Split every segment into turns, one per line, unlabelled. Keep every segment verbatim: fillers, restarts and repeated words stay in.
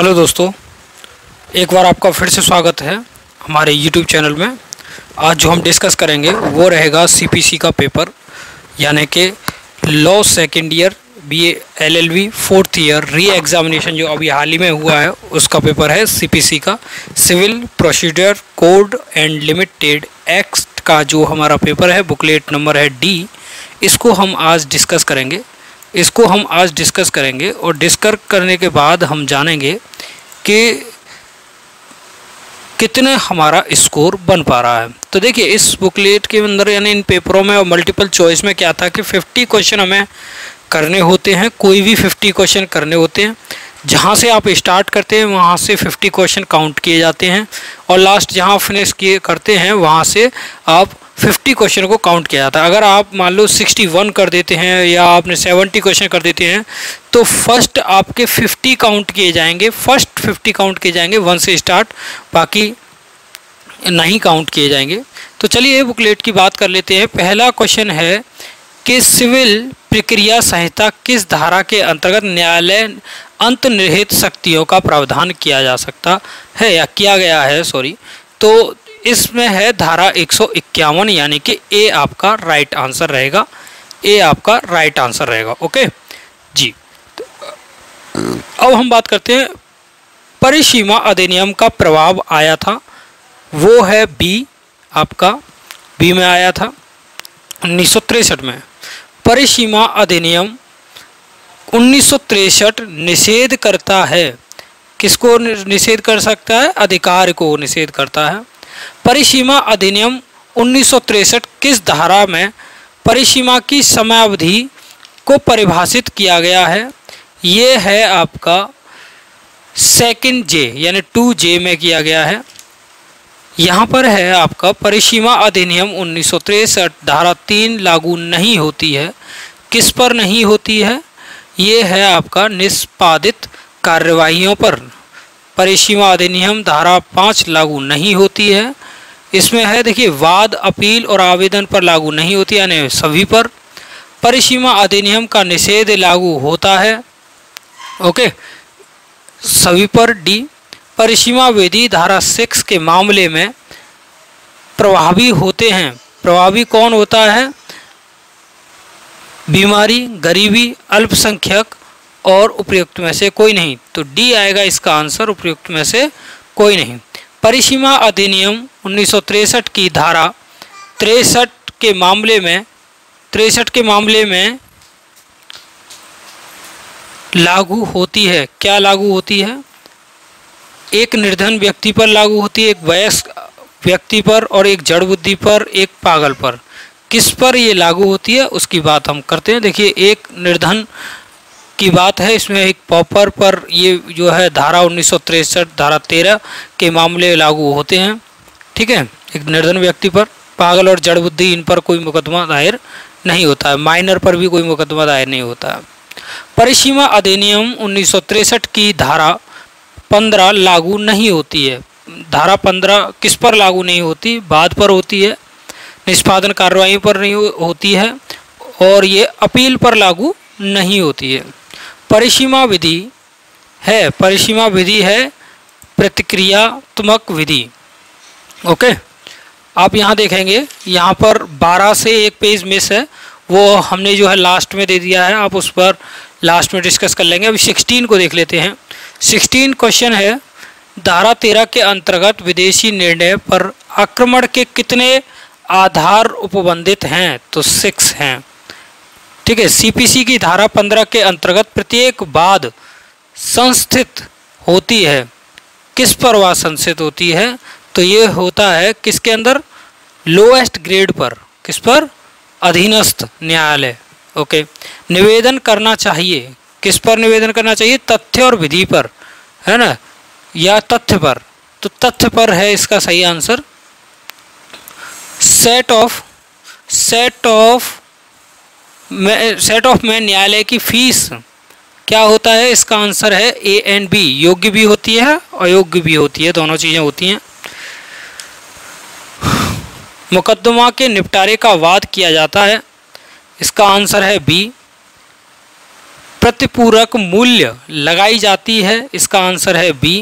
Hello दोस्तों, एक बार आपका फिर से स्वागत है हमारे यूट्यूब चैनल में। आज जो हम डिस्कस करेंगे वो रहेगा सीपीसी का पेपर, यानी कि law second year B A L L B fourth year re examination जो अभी हाल ही में हुआ है उसका पेपर है सीपीसी का, civil procedure code and limited act का जो हमारा पेपर है, बुकलेट नंबर है डी। इसको हम आज डिस्कस करेंगे इसको हम आज डिस्कस करेंगे और डिस्कस करने के बाद हम जानेंगे कि कितने हमारा स्कोर बन पा रहा है। तो देखिए, इस बुकलेट के अंदर यानी इन पेपरों में और मल्टीपल चॉइस में क्या था कि पचास क्वेश्चन हमें करने होते हैं, कोई भी पचास क्वेश्चन करने होते हैं। जहाँ से आप स्टार्ट करते हैं वहाँ से पचास क्वेश्चन काउंट किए जाते हैं और लास्ट जहाँ फिनिश किए करते हैं वहाँ से आप पचास क्वेश्चन को काउंट किया जाता है। अगर आप मान लो इकसठ कर देते हैं या आपने सत्तर क्वेश्चन कर देते हैं तो फर्स्ट आपके पचास काउंट किए जाएंगे, फर्स्ट पचास काउंट किए जाएंगे वन से स्टार्ट, बाकी नहीं काउंट किए जाएंगे। तो चलिए बुकलेट की बात कर लेते हैं। पहला क्वेश्चन है कि सिविल प्रक्रिया संहिता किस धारा के अंतर्गत न्यायालय अंतर्निहित शक्तियों का प्रावधान किया जा सकता है या किया गया है सॉरी तो इसमें है धारा एक सौ इक्यावन, यानी कि ए आपका राइट आंसर रहेगा। ए आपका राइट आंसर रहेगा। ओके जी। अब हम बात करते हैं परिसीमा अधिनियम का प्रभाव आया था, वो है बी आपका, बी में आया था उन्नीस सौ तिरसठ में। परिसीमा अधिनियम उन्नीस सौ तिरसठ निषेध करता है, किसको निषेध कर सकता है? अधिकार को निषेध करता है। परिसीमा अधिनियम उन्नीस सौ तिरसठ किस धारा में परिसीमा की समयावधि को परिभाषित किया गया है? ये है आपका सेकंड जे यानी टू जे में किया गया है। यहाँ पर है आपका परिसीमा अधिनियम उन्नीस सौ तिरसठ धारा तीन लागू नहीं होती है। किस पर नहीं होती है? ये है आपका निष्पादित कार्यवाहियों पर। परिसीमा अधिनियम धारा पाँच लागू नहीं होती है। इसमें है देखिए, वाद अपील और आवेदन पर लागू नहीं होती, यानी सभी पर। परिसीमा अधिनियम का निषेध लागू होता है, ओके, सभी पर। डी परिसीमा विधि धारा सिक्स के मामले में प्रभावी होते हैं। प्रभावी कौन होता है? बीमारी, गरीबी, अल्पसंख्यक और उपयुक्त में से कोई नहीं। तो डी आएगा इसका आंसर, उपयुक्त में से कोई नहीं। परिसीमा अधिनियम उन्नीस सौ तिरसठ की धारा तिरसठ के मामले में तिरसठ के मामले में लागू होती है। क्या लागू होती है? एक निर्धन व्यक्ति पर लागू होती है, एक वयस्क व्यक्ति पर और एक जड़ बुद्धि पर, एक पागल पर। किस पर ये लागू होती है उसकी बात हम करते हैं। देखिए, एक निर्धन की बात है, इसमें एक पॉपर पर ये जो है धारा उन्नीस सौ तिरसठ धारा तेरह के मामले लागू होते हैं, ठीक है। एक निर्धन व्यक्ति पर, पागल और जड़ बुद्धि इन पर कोई मुकदमा दायर नहीं होता है, माइनर पर भी कोई मुकदमा दायर नहीं होता है। परिसीमा अधिनियम उन्नीस सौ तिरसठ की धारा पंद्रह लागू नहीं होती है। धारा पंद्रह किस पर लागू नहीं होती? वाद पर होती है, निष्पादन कार्रवाई पर नहीं होती है और ये अपील पर लागू नहीं होती है। परिसीमा विधि है परिसीमा विधि है प्रतिक्रियात्मक विधि। ओके, आप यहाँ देखेंगे, यहाँ पर बारह से एक पेज मिस है, वो हमने जो है लास्ट में दे दिया है, आप उस पर लास्ट में डिस्कस कर लेंगे। अभी सोलह को देख लेते हैं। सोलह क्वेश्चन है, धारा तेरह के अंतर्गत विदेशी निर्णय पर आक्रमण के कितने आधार उपबंधित हैं? तो सिक्स हैं, ठीक है। सीपीसी की धारा पंद्रह के अंतर्गत प्रत्येक वाद संस्थित होती है। किस पर वह संस्थित होती है? तो ये होता है किसके अंदर? लोएस्ट ग्रेड पर। किस पर? अधीनस्थ न्यायालय। ओके, निवेदन करना चाहिए। किस पर निवेदन करना चाहिए? तथ्य और विधि पर, है ना, या तथ्य पर। तो तथ्य पर है इसका सही answer. Set off set off में सेट ऑफ में न्यायालय की फीस क्या होता है? इसका आंसर है ए एंड बी। योग्य भी होती है, अयोग्य भी होती है, दोनों चीज़ें होती हैं। मुकदमा के निपटारे का वाद किया जाता है, इसका आंसर है बी। प्रतिपूरक मूल्य लगाई जाती है, इसका आंसर है बी।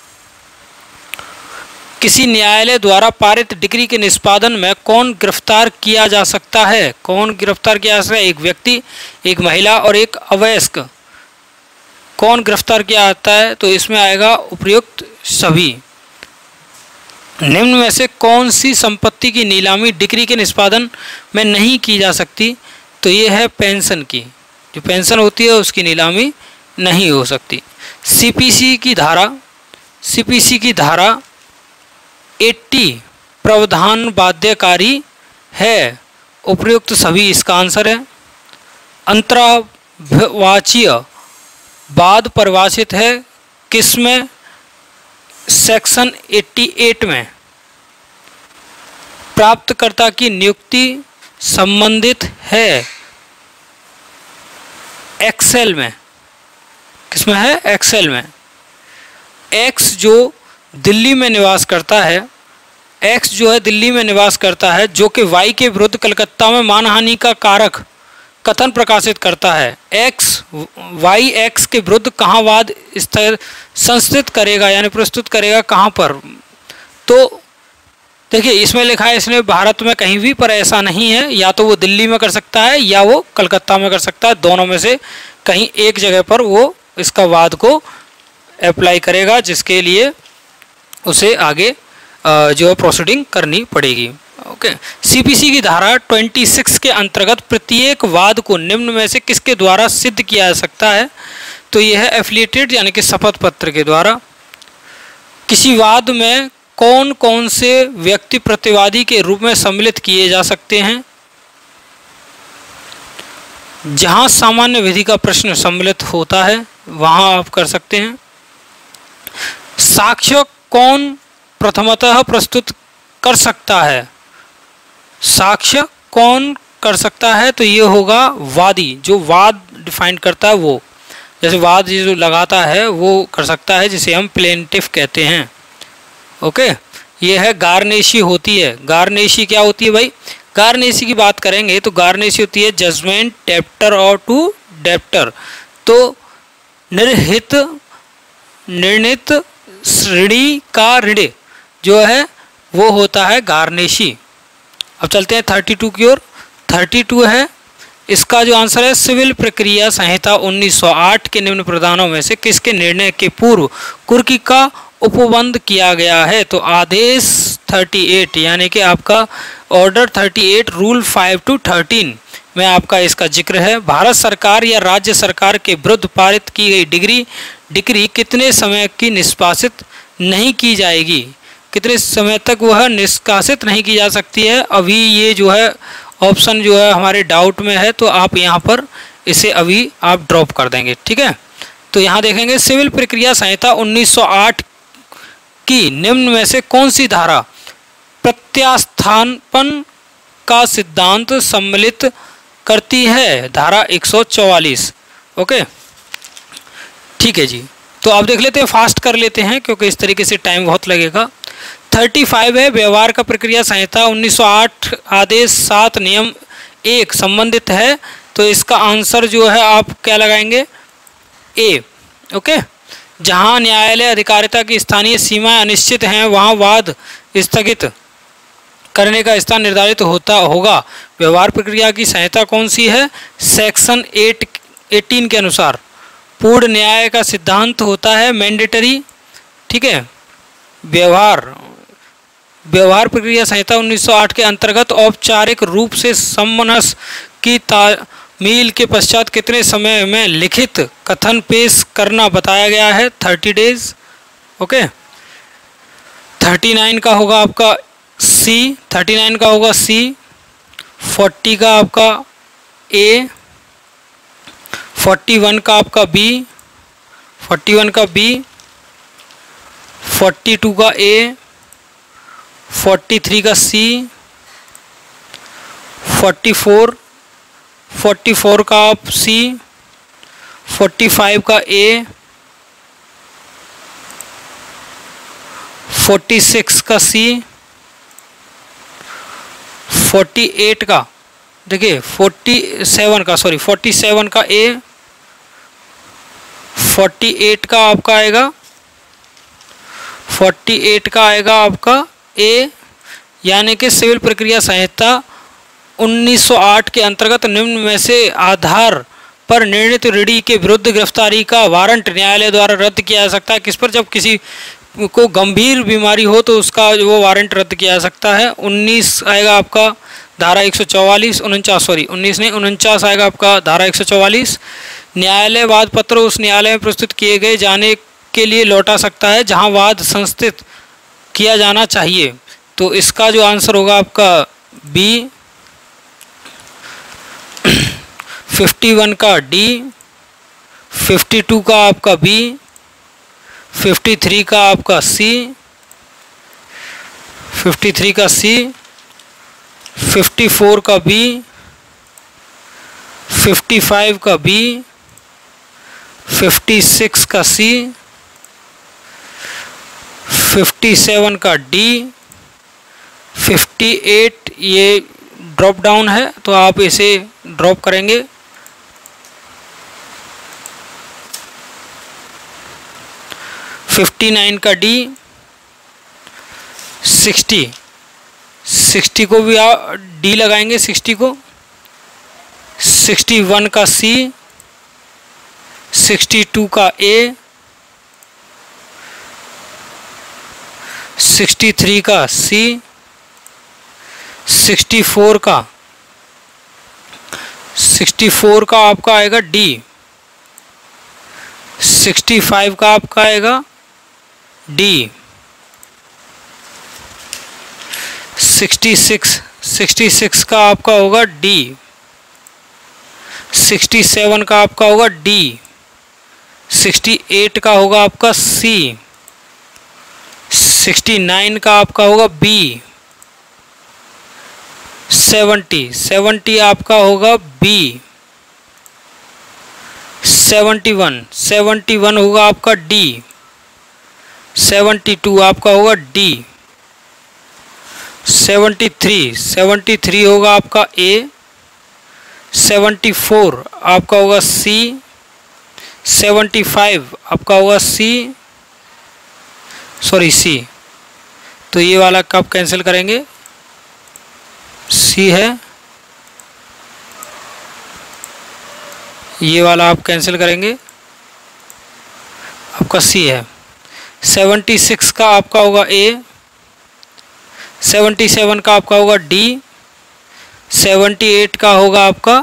किसी न्यायालय द्वारा पारित डिग्री के निष्पादन में कौन गिरफ्तार किया जा सकता है? कौन गिरफ्तार किया जा सकता है? एक व्यक्ति, एक महिला और एक अवयस्क। कौन गिरफ्तार किया जाता है? तो इसमें आएगा उपर्युक्त सभी। निम्न में से कौन सी संपत्ति की नीलामी डिग्री के निष्पादन में नहीं की जा सकती? तो ये है पेंशन की, जो पेंशन होती है उसकी नीलामी नहीं हो सकती। सीपीसी की धारा सीपीसी की धारा अस्सी प्रावधान बाध्यकारी है, उपर्युक्त सभी इसका आंसर है। अंतरावाचीय बाद परिभाषित है किसमें? सेक्शन अट्ठासी में। प्राप्तकर्ता की नियुक्ति संबंधित है एक्सेल में। किसमें है? एक्सेल में। एक्स जो दिल्ली में निवास करता है, एक्स जो है दिल्ली में निवास करता है, जो कि वाई के विरुद्ध कलकत्ता में मानहानि का कारक कथन प्रकाशित करता है। एक्स वाई एक्स के विरुद्ध कहाँ वाद संस्थित करेगा, यानी प्रस्तुत करेगा, कहाँ पर? तो देखिए इसमें लिखा है इसने भारत में कहीं भी, पर ऐसा नहीं है। या तो वो दिल्ली में कर सकता है या वो कलकत्ता में कर सकता है, दोनों में से कहीं एक जगह पर वो इसका वाद को अप्लाई करेगा, जिसके लिए उसे आगे जो है प्रोसीडिंग करनी पड़ेगी। ओके। सीपीसी की धारा छब्बीस के अंतर्गत प्रत्येक वाद को निम्न में से किसके द्वारा सिद्ध किया जा सकता है? तो यह है एफिलिएटेड यानी कि शपथ पत्र के द्वारा। किसी वाद में कौन कौन से व्यक्ति प्रतिवादी के रूप में सम्मिलित किए जा सकते हैं? जहां सामान्य विधि का प्रश्न सम्मिलित होता है वहां आप कर सकते हैं। साक्ष्य कौन प्रथमतः प्रस्तुत कर सकता है? साक्ष्य कौन कर सकता है? तो ये होगा वादी, जो वाद डिफाइन करता है वो। जैसे वाद जो लगाता है वो कर सकता है, जिसे हम प्लेंटिफ कहते हैं। ओके। ये है गार्नेशी होती है। गार्नेशी क्या होती है भाई? गार्नेशी की बात करेंगे तो गार्नेशी होती है जजमेंट डेप्टर और टू डेप्टर। तो निर्हित निर्णित ऋणी का ऋण जो है वो होता है गार्नेशी। अब चलते हैं थर्टी टू की ओर। थर्टी टू है इसका जो आंसर है, सिविल प्रक्रिया संहिता उन्नीस सौ आठ के निम्न प्रावधानों में से किसके निर्णय के पूर्व कुर्की का उपबंध किया गया है? तो आदेश अड़तीस यानी कि आपका ऑर्डर अड़तीस रूल फाइव टू थर्टीन में आपका इसका जिक्र है। भारत सरकार या राज्य सरकार के विरुद्ध पारित की गई डिग्री डिग्री कितने समय की निष्कासित नहीं की जाएगी? कितने समय तक वह निष्कासित नहीं की जा सकती है? अभी ये जो है ऑप्शन जो है हमारे डाउट में है, तो आप यहाँ पर इसे अभी आप ड्रॉप कर देंगे। ठीक है। तो यहाँ देखेंगे सिविल प्रक्रिया संहिता उन्नीस सौ आठ की निम्न में से कौन सी धारा प्रत्यास्थापन का सिद्धांत सम्मिलित करती है? धारा एक सौ चौवालीस। ओके। ठीक है जी। तो आप देख लेते हैं, फास्ट कर लेते हैं क्योंकि इस तरीके से टाइम बहुत लगेगा। पैंतीस है व्यवहार का प्रक्रिया संहिता उन्नीस सौ आठ आदेश सात नियम एक संबंधित है, तो इसका आंसर जो है आप क्या लगाएंगे? ए। ओके। जहां न्यायालय अधिकारिता की स्थानीय सीमाएं अनिश्चित हैं वहां वाद स्थगित करने का स्थान निर्धारित होता होगा। व्यवहार प्रक्रिया की संहिता कौन सी है? सेक्शन एट एटीन के अनुसार पूर्ण न्याय का सिद्धांत होता है मैंडेटरी। ठीक है। व्यवहार व्यवहार प्रक्रिया संहिता उन्नीस सौ आठ के अंतर्गत औपचारिक रूप से समनस की तामील के पश्चात कितने समय में लिखित कथन पेश करना बताया गया है? Thirty days. Okay. Thirty nine का होगा आपका सी, थर्टी नाइन का होगा सी, फोर्टी का आपका ए, फोर्टी वन का आपका बी, फोर्टी वन का बी, फोर्टी टू का ए, फोर्टी थ्री का C, forty four, forty four का आप सी, फोर्टी फाइव का ए, फोर्टी सिक्स का सी, फोर्टी एट का, देखिए फोर्टी सेवन का, सॉरी फोर्टी सेवन का ए, फोर्टी एट का आपका आएगा फोर्टी एट का आएगा आपका ए, यानी कि सिविल प्रक्रिया संहिता उन्नीस सौ आठ के अंतर्गत निम्न में से आधार पर निर्णीत ऋणी के विरुद्ध गिरफ्तारी का वारंट न्यायालय द्वारा रद्द किया जा सकता है। किस पर? जब किसी को गंभीर बीमारी हो तो उसका वो वारंट रद्द किया जा सकता है। उन्नीस आएगा आपका धारा एक सौ चौवालीस उनचास सॉरी उन्नीस नहीं उनचास आएगा आपका धारा एक सौ चौवालीस। न्यायालय वाद पत्र उस न्यायालय में प्रस्तुत किए गए जाने के लिए लौटा सकता है जहां वाद संस्थित किया जाना चाहिए। तो इसका जो आंसर होगा आपका बी। फिफ्टी वन का डी, फिफ्टी टू का आपका बी, फिफ्टी थ्री का आपका सी, फिफ्टी थ्री का सी, फिफ्टी फोर का बी, फिफ्टी फाइव का बी, फिफ्टी सिक्स का सी, फिफ्टी सेवन का डी, फिफ्टी एट ये ड्रॉप डाउन है तो आप इसे ड्रॉप करेंगे। फिफ्टी नाइन का डी, सिक्सटी सिक्सटी को भी आप डी लगाएंगे सिक्सटी को, सिक्सटी वन का सी, सिक्सटी टू का ए, सिक्सटी थ्री का सी, सिक्सटी फोर का सिक्सटी फोर का आपका आएगा डी, सिक्सटी फाइव का आपका आएगा D, sixty six sixty six का आपका होगा डी, सिक्सटी सेवन का आपका होगा डी, सिक्सटी एट का होगा आपका सी, सिक्सटी नाइन का आपका होगा बी, सेवेंटी सेवेंटी आपका होगा B, seventy one seventy one होगा आपका डी, सेवेंटी टू आपका होगा D, seventy three seventy three होगा आपका ए, सेवेंटी फोर आपका होगा सी, सेवेंटी फाइव आपका होगा सी सॉरी सी तो ये वाला कब कैंसिल करेंगे? सी है, ये वाला आप कैंसिल करेंगे, आपका सी है। सेवेंटी सिक्स का आपका होगा ए, सेवेंटी सेवन का आपका होगा डी, सेवेंटी एट का होगा आपका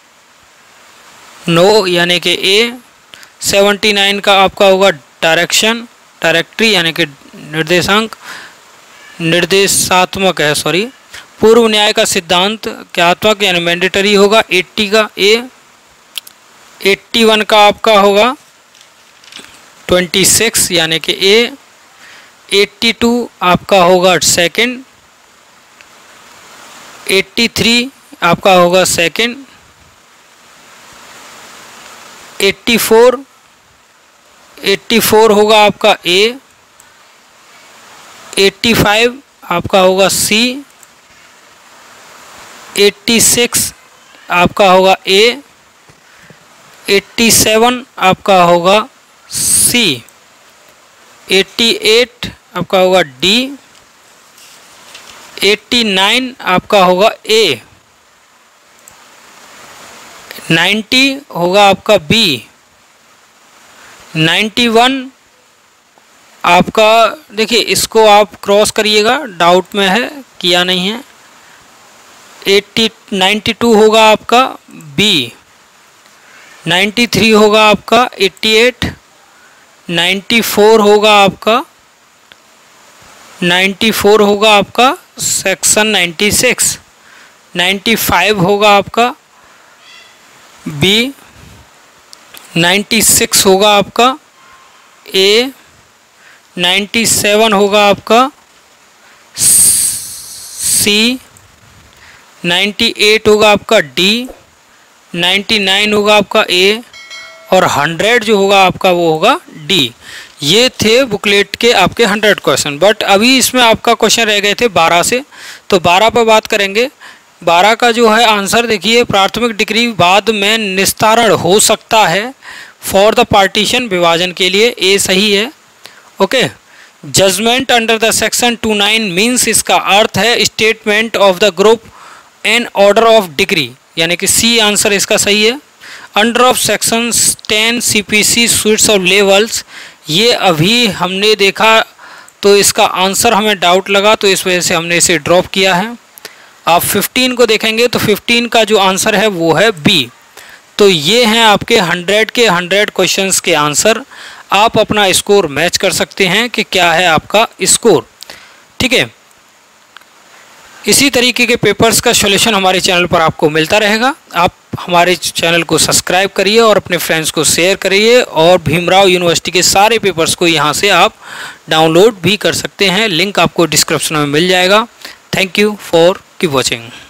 नो यानी कि ए, सेवेंटी नाइन का आपका होगा डायरेक्शन डायरेक्टरी यानी कि निर्देशांक निर्देशात्मक है सॉरी पूर्व न्याय का सिद्धांत क्रियात्मक यानी मैंडेटरी होगा एट्टी का ए, एट्टी वन का आपका होगा ट्वेंटी सिक्स यानी कि ए, एट्टी टू आपका होगा सेकंड, एट्टी थ्री आपका होगा second, eighty four eighty four होगा आपका ए, एट्टी फाइव आपका होगा सी, एट्टी सिक्स आपका होगा ए, एट्टी सेवन आपका होगा सी, एट्टी एट आपका होगा डी, एट्टी नाइन आपका होगा ए, नाइन्टी होगा आपका बी, नाइन्टी वन आपका देखिए इसको आप क्रॉस करिएगा डाउट में है किया नहीं है, एट्टी नाइन्टी टू होगा आपका बी, नाइन्टी थ्री होगा आपका एट्टी एट, नाइन्टी फोर होगा आपका नाइन्टी फोर होगा आपका section ninety six, ninety five होगा आपका बी, नाइन्टी सिक्स होगा आपका ए, नाइन्टी सेवन होगा आपका सी, नाइन्टी एट होगा आपका डी, नाइन्टी नाइन होगा आपका ए और हंड्रेड जो होगा आपका वो होगा डी। ये थे बुकलेट के आपके हंड्रेड क्वेश्चन। बट अभी इसमें आपका क्वेश्चन रह गए थे बारह से, तो बारह पर बात करेंगे। बारह का जो है आंसर देखिए, प्राथमिक डिग्री बाद में निस्तारण हो सकता है फॉर द पार्टीशन, विभाजन के लिए, ए सही है। Okay, judgment under the section two nine means, इसका अर्थ है statement of the group an order of degree, यानी कि सी आंसर इसका सही है। Under of section ten C P C sweets of levels, ये अभी हमने देखा तो इसका आंसर हमें डाउट लगा, तो इस वजह से हमने इसे ड्रॉप किया है। आप फिफ्टीन को देखेंगे तो फिफ्टीन का जो आंसर है वो है बी। तो ये हैं आपके हंड्रेड के हंड्रेड क्वेश्चंस के आंसर। आप अपना स्कोर मैच कर सकते हैं कि क्या है आपका स्कोर, ठीक है। इसी तरीके के पेपर्स का सॉल्यूशन हमारे चैनल पर आपको मिलता रहेगा। आप हमारे चैनल को सब्सक्राइब करिए और अपने फ्रेंड्स को शेयर करिए, और भीमराव यूनिवर्सिटी के सारे पेपर्स को यहाँ से आप डाउनलोड भी कर सकते हैं। लिंक आपको डिस्क्रिप्शन में मिल जाएगा। Thank you for keep watching.